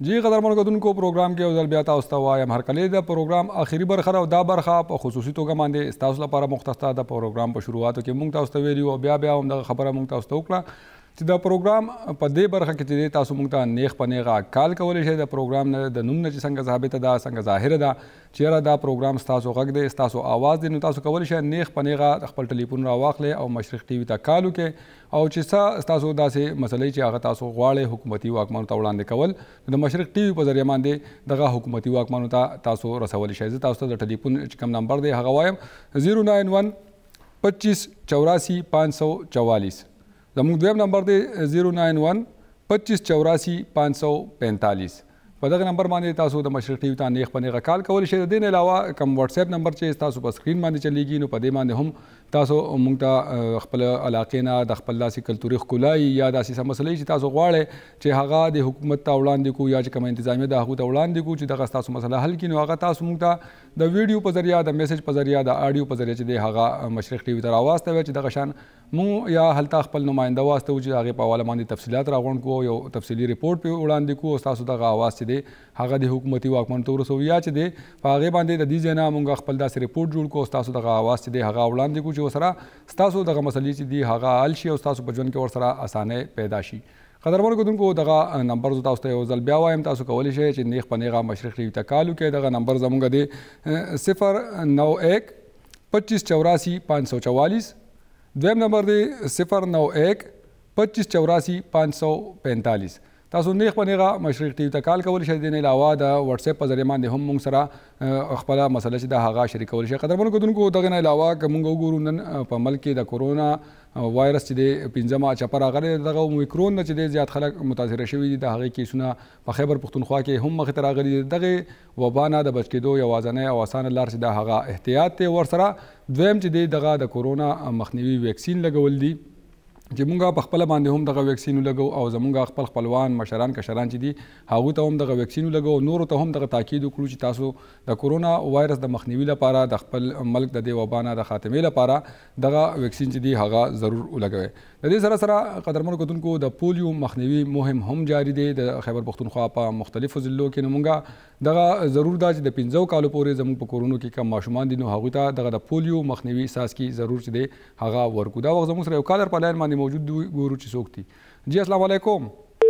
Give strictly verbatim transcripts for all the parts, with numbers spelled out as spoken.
جی قدرمنو کتونکو پروګرام کې اوزل بیا تاسو ته وایم هرکلې د پروګرام اخیری برخه او دا برخه په خصوصي توګه باندې تاسو لپاره مختص ده د پروګرام په شروعاتو کې مونږ تاسو ته ویلي او بیا بیا هم د خبره مونږ تاسو ته وکړه چې دا پروګرام په دې برخه کې چې تاسو مونږ ته نیغ په نیغه کال کولی شئ د پروګرام نه د نوم نه چې څنګه ثابته ده څنګه ظاهره ده چیرې دا پروګرام ستاسو غږ دی ستاسو آواز دی نو تاسو کولی شئ نیغ په نیغه خپل ټلیفون راواخلئ او مشرق ټي وي ته کال وکړئ او چې څه ستاسو داسې مسلې چې هغه تاسو غواړئ حکومتي واکمنو ته وړاندې کول د مشرق ټي وي په ذریعه باندې دغه حکومتي واکمنو ته تاسو رسولی شئ زه تاسو ته د ټلیفون چې کوم نمبر دی هغه وایم زیرو ناین ون پچیس چوراسی پانچ سو چوالیس زموږ دویم نمبر دی زیرو ناین ون پچیس چوراسی پانچ سو پینتالیس په دغه نمبر باندې تاسو د مشرق ټي وي ته نیغ په نیغه کال کولی شئ د دې نه علاوه کوم واتس اپ نمبر چې تاسو په سکرین باندې چلیږي نو په دې باندې هم تاسو موږ ته خپل علاقې نه د خپل داسې کلتوري ښکلا یا داسې څه مسلې چې تاسو غواړئ چې هغه د حکومت ته وړاندې کړو یا چې کومه انتظامیه ده هغو ته وړاندې کړو چې دغه ستاسو مسله حل کړي نو هغه تاسو موږ ته د ویډیو په ذریعه د میسج په ذریعه د آډیو په ذریعه چې دی هغه مشرق ټي وي ته راواستوئ چې دغه شان مونږ یا هلته خپل نماینده واستوو چې د هغې په حواله باندې تفصیلات راغونډ کړو یو تفصیلي ریپورټ پرې وړاندې کړو او ستاسو دغه اواز چې دی هغه د حکومتي واکمنو ته ورسوو یا چې دی په هغې باندې د دې ځای نه مونږ خپل داسې ریپورټ جوړ کړو او ستاسو دغه اواز چې دی هغه وړاندې کړو چې ورسره ستاسو دغه مسلې چې دي هغه حل شي او ستاسو په ژوند کې ورسره اسانۍ پیدا شي قدرمنو کتونکو دغه نمبر زه تاسو ته یو ځل بیا وایم تاسو کولی شئ چې نیغ په نیغه مشرق ټي وي ته کال وکړئ دغه نمبر زموږ دی صفر نو ایک پچیس چوراسی پانچ سو چوالیس دویم نمبر دی صفر نو ایک پچیس چوراسی پانچ سو پینتالیس تاسو نیغ په نیغه مشرق ټي وي ته کال کولی شئ د دې نه علاوه د واتس اپ په ذریعه باندې هم موږ سره خپله مسله چې ده هغه شریکولی شئ قدرمنو کتونکو دغه نه علاوه که موږ وګورو نن په ملک کې د کورونا وایرس چې دی پنځمه چپه راغلی دغه اومیکرون نه چې دی زیات خلک متاثره شوي دي د هغې کیسونه په خیبر پښتونخوا کې هم مخې ته راغلي دي دغې وبا نه د بچ کېدو یوازینی او اسانه لار چې ده هغه احتیاط دی ورسره دویم چې دی دغه د کورونا مخنیوي ویکسین لګول دي چې مونږ په خپله باندې هم دغه ویکسین ولګو او زمونږ خپل خپلوان مشران کشران چې دي هغوی ته هم دغه ویکسین ولګو او نورو ته هم دغه تاکید وکړو چې تاسو د کورونا وایرس د مخنیوي لپاره د خپل ملک د دې وبا نه د خاتمې لپاره دغه ویکسین چې دی هغه ضرور ولګوئ د دې سره سره قدرمنو کتونکو د پولیو مخنیوي مهم هم جاري دی د خیبر پښتونخوا په مختلفو ضلعو کې نو مونږ دغه ضرور ده چې د پنځو کالو پورې زموږ په کورونو کې کم ماشومان دي نو هغوی ته دغه د پولیو مخنیوي څاڅکي ضرور چې دی هغه ورکړو دا وخت زموږ سره یو کالر په لاین باندې موجود دی ګورو چې څوک دي جی السلام علیکم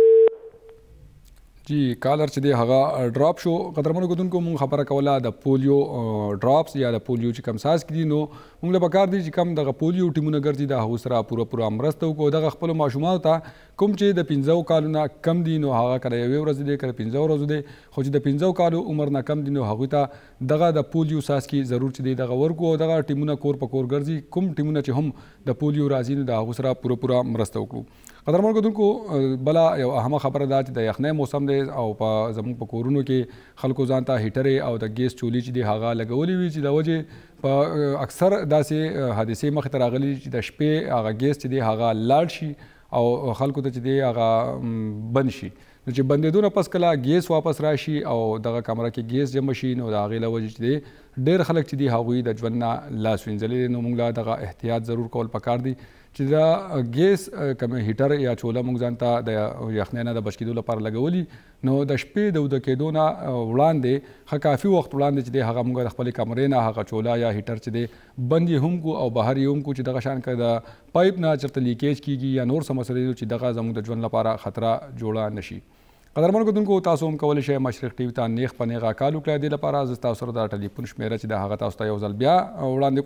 جی کالر چې دی هغه ډراپ شو قدرمنو کتونکو مونږ خبره کوله د پولیو ډراپس یا د پولیو چې کم څاڅکي دي نو مونږ له پکار دي چې کم دغه پولیو ټیمونه ګرځي د هغو سره پوره پوره مرسته وکړو دغه خپلو ماشومانو ته کوم چې د پنځو کالو نه کم دي نو هغه کله یوې ورځې دی کله پنځو ورځو دی خو چې د پنځو کالو عمر نه کم دي نو هغوی ته دغه د پولیو څاڅکي ضرور چې دی دغه ورکړو او دغه ټیمونه کور په کور ګرځي کوم ټیمونه چې هم د پولیو راځي نو د هغو سره پوره پوره مرسته وکړو قدرمنو کتونکو بله یو اهمه خبره ده چې د یخنۍ موسم دی او په زموږ په کورونو کې خلکو ځان ته هیټرې او د ګیس چولې چې دی هغه لګولې وي چې د وجې په اکثر داسې حادثې مخې ته راغلي چې د شپې هغه ګیس چې دی هغه لاړ شي او خلکو ته چې دی هغه بند شي نو چې بندېدو نه پس کله ګیس واپس راشي او دغه کمره کې ګیس جمع شي نو د هغې له وجې چې دی ډېر خلک چې دي هغوی د ژوند نه لاس وینځلي نو موږ له دغه احتیاط ضرور کول پکار دی چې دا ګیس کوم هیټر یا چوله موږ ځان ته د یخنۍ نه د بچ کېدو لپاره لګولي نو د شپې د وده کېدو نه وړاندې ښه کافي وخت وړاندې چې دی هغه موږ د خپلې کمرې نه هغه چوله یا هیټر چې دی بند یې هم کړو او بهر یې هم کړو چې دغه شان که د پایپ نه چېرته لیکیج کېږي یا نور څه مسلې چې دغه زموږ د ژوند لپاره خطره جوړه نه شي قدرمنو کتونکو تاسو هم کولی شئ مشرق ټي وي ته نیغ په نیغه کال وکړئ دې لپاره زه ستاسو سره د ټلیفون شمېره چې د هغه تاسو ته یو ځل بیا وړاندې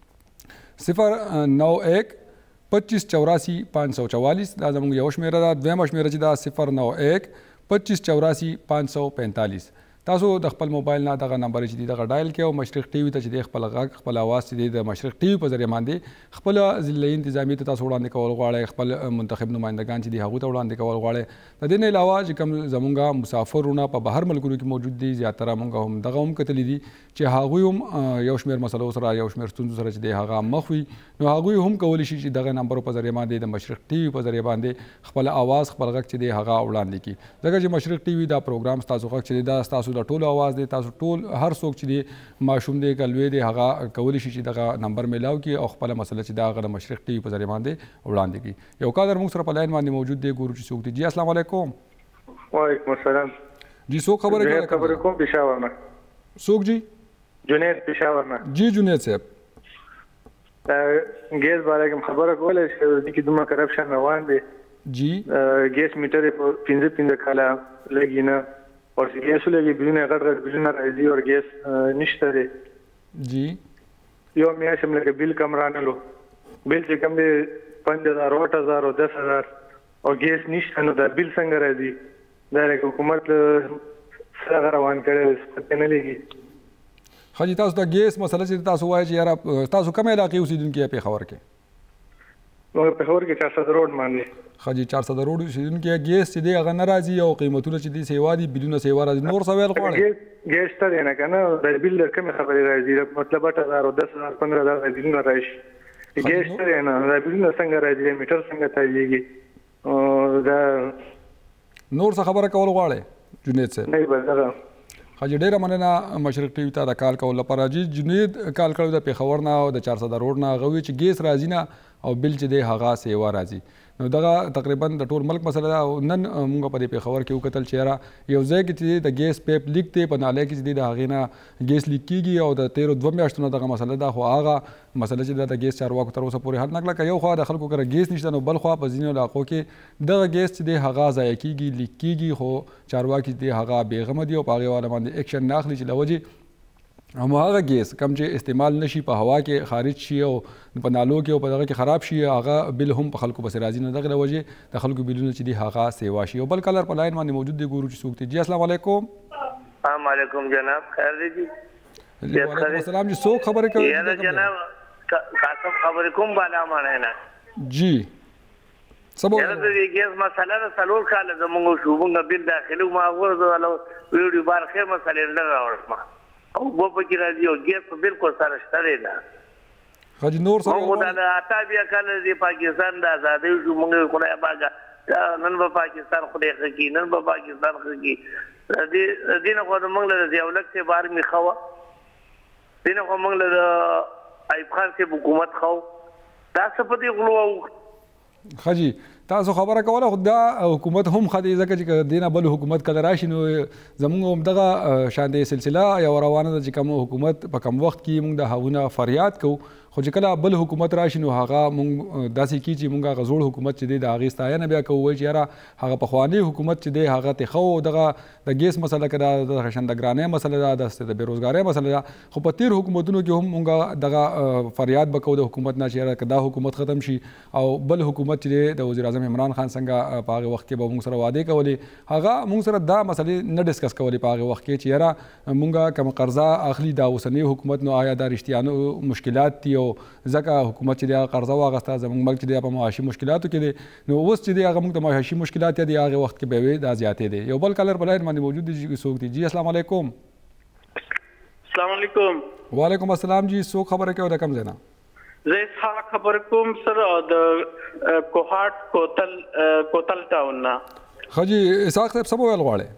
کوم صفر نو ایک پچیس چوراسی پانچ سو چوالیس دا زموږ یو شمېره ده دویمه شمېره چې ده صفر نو ایک پچیس چوراسی پانچ سو پینتالیس تاسو د خپل موبایل نه دغه نمبر چې دی دغه ډایل کړئ او مشرق ټي وي ته چې دی خپل غږ خپل اواز چې دی د مشرق ټي وي په ذریعه باندې خپل ضلعي انتظامیې ته تاسو وړاندې کول غواړئ خپل منتخب نمایندګان چې دي هغوی ته وړاندې کول غواړئ د دې نه علاوه چې کوم زموږ مسافرونه په بهر ملکونو کې موجود دي زیاتره موږ هم دغه هم کتلي دي چې هغوی هم یو شمېر مسلو سره یو شمېر ستونزو سره چې دی هغه مخ وي نو هغوی هم کولی شي چې دغه نمبرو په ذریعه باندې د مشرق ټي وي په ذریعه باندې خپل اواز خپل غږ چې دی هغه وړاندې کړي ځکه چې مشرق ټي وي دا پروګرام ستاسو غږ چې دی دا ستاسو د ټولو اواز دی تاسو ټول هر څوک چې دی ماشوم دی که لوی دی هغه کولی شي چې دغه نمبر میلاو کړي او خپله مسله چې دا هغه د مشرق ټي وي په ذریعه باندې وړاندې کړي یو کادر موږ سره په لاین باندې موجود دی ګورو چې څوک دی جی السلام علیکم وعلیکم السلام جی څوک خبرې کوي؟ خبرې کوم پېښور نه. څوک جی؟ جنید پېښور نه. جی جنید صاحب ګیس باره کې خبره کوله چې دې کې دومره کرپشن روان دی. جی ګیس میټر په پنځه پنځه کاله لګي نه او چې ګیس لګي بلونه غټ غټ بلونه راځي او ګیس نشته دی. جی یو میاشت هم لکه بل کم رانلو، بل چې کم دی پنځه هزار آټ هزار او دس هزار او ګیس نشته، نو دا بل څنګه راځي؟ دا لکه حکومت څنګه روان کړی پته نه لګي. خاجي تاسو د ګیس مسله چې تاسو وایي چې یاره تاسو کومه علاقې اوسیدونکي یې پېښور کې؟ موږ پېښور کې چار سده روډ باندې. خاجي چار سده روډ اوسیدونکي ګیس چې دی هغه نه راځي او قیمتونه چې دي سیوا دي بلونه سیوا راځي. نور څه ویل غواړئ؟ ګیس ته دی نه که نه د بل د کومې خبرې راځي؟ مطلب اټ هزار او دس هزار پندره هزار بلونه راشي. ګیس ته دی نه دا بلونه څنګه راځي؟ میټر څنګه تایېږي؟ دا نور څه خبره کول غواړئ جنید صاحب؟ نه بس دغه. حاجي ډیره مننه مشرق ټي وي ته د کال کولو لپاره. جی جنید کال کړی د پېښور نه او د چار سده روډ نه. هغه وایي چې ګیس راځي نه او بل چې دی هغه سیوا راځي. نو دغه تقریبا د ټول ملک مسله ده. او نن موږ په دې پېښور کې وکتل چې یاره یو ځای کې چې د ګیس پیپ لیک دی په نالی کې چې دی د هغې نه ګیس لیک کېږي او د تیرو دوه میاشتو نه دغه مسله ده. خو هغه مسله چې ده د ګیس چارواکو تر اوسه پورې حل نه کړه. که یو خوا د خلکو کره ګیس نشته نو بل خوا په ځینو علاقو کې دغه ګیس چې دی هغه ضایع کېږي لیک کېږي خو چارواکي چې دی هغه بېغمه دي او په هغې والا باندې اکشن نه اخلي چې له وجې هماغه ګیس کم چې استعمال نشي په هوا کې خارج شي او په نالو کې او په دغه کې خراب شي هغه بل هم په خلکو پسې راځي. نو دغه له وجې د خلکو بلونه چې دي هغه سیوا شي. او بل کلر په لاین باندې موجود دی ګورو چې څوک دی. جی السلام علیکم. السلام علیکم جناب، خیر دی جی؟ وعلیکم السلام جی. څوک خبرې کوي؟ یاره جناب قاسم خبرې کوم بالا مانه نه. جی سبو یاره د ګیس مسله د څلور کاله زموږ شو موږ بل داخلي ما ورته ویډیو بار خیر مسله نه راوړم او په پکې راځي او ګیس بالکل سره شته نه. حاجي نور څه موږ د اتا بیا کله د پاکستان د آزادۍ شو موږ خدای باغ نن به پاکستان خدای خکی نن به پاکستان خکی دې دینه خو موږ له ضیاءالحق سے بار می خوا دینه خو موږ له ایوب خان سے حکومت خو دا څه په دې غلو. حاجي تاسو خبره کوله خو دا حکومت هم خدي ځکه چې دینه بل حکومت کله راشي نو زموږ هم دغه شاندې سلسله یو روانه ده چې کوم حکومت په کم وخت کې موږ د هغونه فریاد کوو خو چې کله بل حکومت راشي نو هغه موږ داسې کي چې موږ هغه زوړ حکومت چې دی د هغې ستاینه بیا کوو وایي چې یاره هغه پخوانی حکومت چې دی هغه تېښه و دغه د ګیس مسله که ده د خشندګرانۍ مسله ده داسې د بېروزګارۍ مسله ده. خو په تېرو حکومتونو کې هم موږ دغه فریاد به کوو د حکومت نه چې یاره که دا حکومت ختم شي او بل حکومت چې دی د وزیر اعظم عمران خان څنګه په هغې وخت کې به موږ سره وعدې کولې هغه موږ سره دا مسلې نه ډسکس کولې په هغې وخت کې چې یاره موږ کوم قرضه اخلي دا اوسنی حکومت نو آیا دا رښتیانو مشکلات دي او ځکه حکومت چې دی هغه قرضه واخیسته زموږ ملک چې دی په معاشي مشکلاتو کې دی نو اوس چې دی هغه موږ ته معاشي مشکلات یا دی هغې وخت کې به وي دا زیاتې دی. یو بل کلر په لاین باندې موجود دی څوک دی؟ جی السلام علیکم. السلام علیکم. وعلیکم السلام جی. څوک خبره کوي د کوم ځای نه؟ زه اسحاق خبره کوم سر د کوهاټ کوتل کوتل ټاون نه. ښه جی اسحاق صاحب څه به ویل غواړئ؟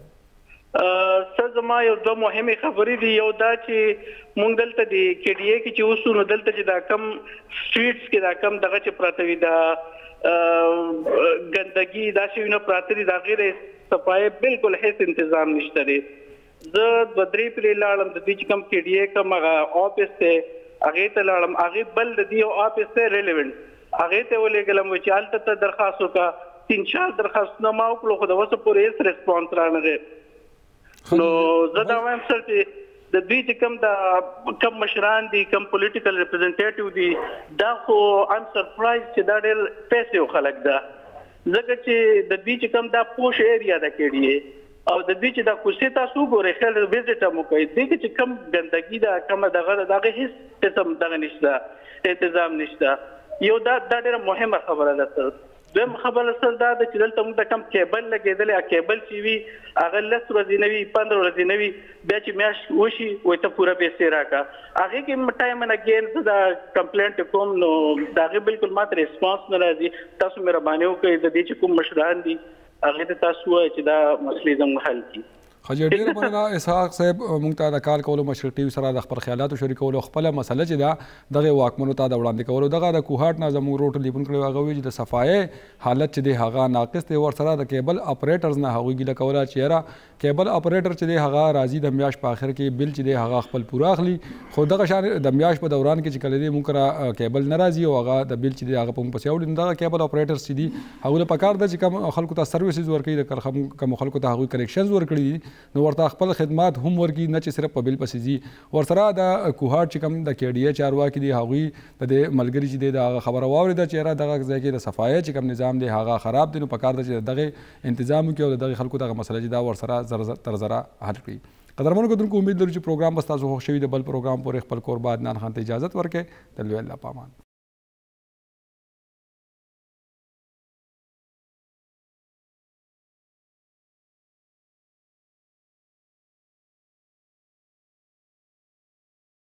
څه زما یو دوه مهمې خبرې دي. یو دا چې مونږ دلته د کې ډي اے کې چې اوسو نو دلته چې دا کم سټریټس کې دا کم دغه چې پراته وي دا ګندګي دا شی نه پراته دي دا غیر صفای بالکل هیڅ تنظیم نشته دی. زه دوه درې پرې لاړم د دې چې کم کې ډي اے کوم هغه آفس ته هغې ته لاړم هغې بل د دې آفس ته ریلیونټ هغې ته ولېږلم چې هلته ته درخواست وکړه تین چار درخواستونه ما وکړو خو د اوسه پورې هېڅ رسپانس رانغی. نو زه دا وایم سر چې د دوی چې کوم د کم مشران دي کم پولیټیکل ریپرزنټیټیو دي دا خو ایم سرپرایز چې دا ډېر پیسې خلک ده ځکه چې د دوی چې کوم دا پوش ایریا ده کې ډي اے او د دوی چې دا کوڅې تاسو وګورئ خیر ویزټ هم وکړئ دې کې چې کم ګندګي ده کومه دغه د هغې هېڅ قسم دغه نشته انتظام نشته. یو دا دا ډېره مهمه خبره ده سر. دویم خبره سر دا ده چې دلته موږ ته کم کیبل لګېدلی کیبل چې وي هغه لس ورځې نه وي پندره ورځې نه وي بیا چې میاشت وشي وایي ته پوره پیسې راکړه هغې کې ټایم ان اګین زه دا کمپلینټ کوم نو د هغې بالکل ماته ریسپانس نه راځي. تاسو مهرباني وکړئ د دې چې کوم مشران دي هغې ته تاسو ووایئ چې دا مسلې زموږ حل کړي. خو ډېره مننه اسحاق صاحب موږ ته د کال کولو مشرق ټي وي سره د خپل خیالاتو شریکولو خپله مسله چې ده دغه واکمنو ته د وړاندې کولو دغه د کوهاټ نه زموږ ورور ټلیفون کړی هغه وایي چې د صفایي حالت چې دی هغه ناقص دی ورسره د کیبل اپریټرز نه هغوی ګیله کوله چې یاره کیبل اپریټر چې دی هغه راځي د میاشت په آخر کې بل چې دی هغه خپل پوره اخلي خو دغه شان د میاشت په دوران کې چې کله دی موږ را کیبل نه راځي او هغه د بل چې دی هغه په موږ پسې اوړي نو دغه کیبل اپریټرز چې دي هغوی له پکار ده چې کوم خلکو ته سروسز ورکوي د کوم خلکو ته هغوی کنیکشنز ورکړي دي نو ورته خپل خدمات هم ورکړي نه چې صرف په بل پسې ځي ورسره د کوهاټ چې کوم د کې ډي اے چارواکي دي هغوی د دې ملګري چې دی د هغه خبره واورېده چې یاره دغه ځای کې د صفایي چې کوم نظام دی هغه خراب دی نو پکار ده چې دغه انتظام وکړي او د دغه خلکو دغه مسله چې دا ورسره زر تر زره حل کړي قدرمنو کتونکو امید لرو چې پروګرام به ستاسو خوښ شوي د بل پروګرام پورې خپل کور به عدنان خان ته اجازت ورکړئ د لوی الله په امان